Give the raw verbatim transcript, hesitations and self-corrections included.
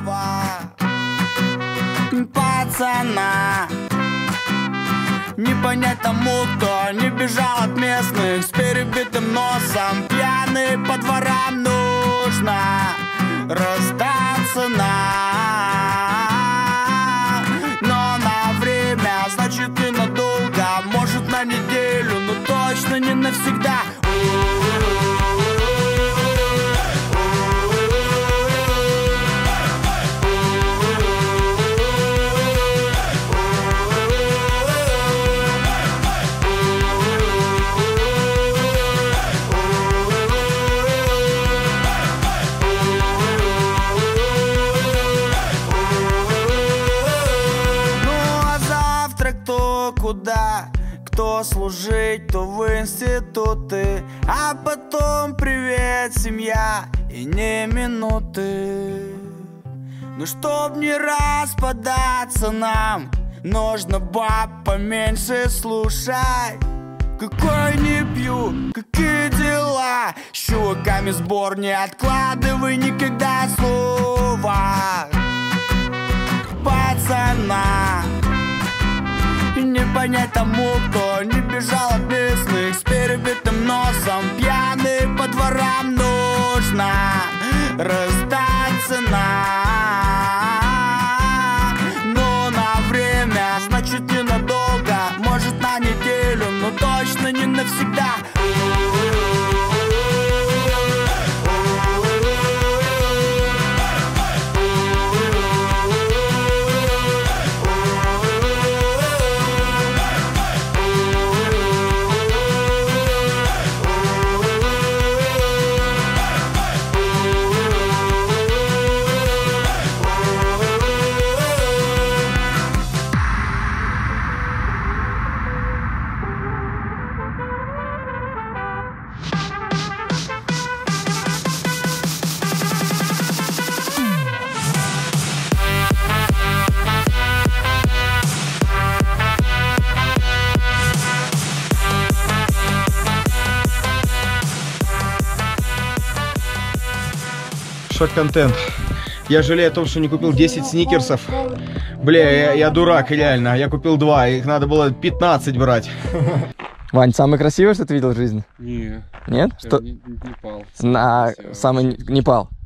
Пацана не понять тому, кто не бежал от местных с перебитым носом. Пьяный по дворам, нужно расстаться нам. Но на время, значит ненадолго, может на неделю, но точно не навсегда. Куда? Кто служить, то в институты, а потом привет, семья, и не минуты. Ну чтоб не распадаться нам, нужно баб поменьше слушать. Какой не пью, какие дела, с чуваками сбор не откладывай никогда слова. Пацана не понять тому, кто не бежал от местных с перебитым носом. Пьяный по дворам, нужно расстаться нам. Но на время, значит ненадолго, может на неделю, но точно не навсегда. Контент. Я жалею о том, что не купил десять сникерсов. Бля, я, я дурак, реально. Я купил два, их надо было пятнадцать брать. Вань, самый красивый, что ты видел в жизни? Не. Нет? Что? Не, не пал. На самый не пал.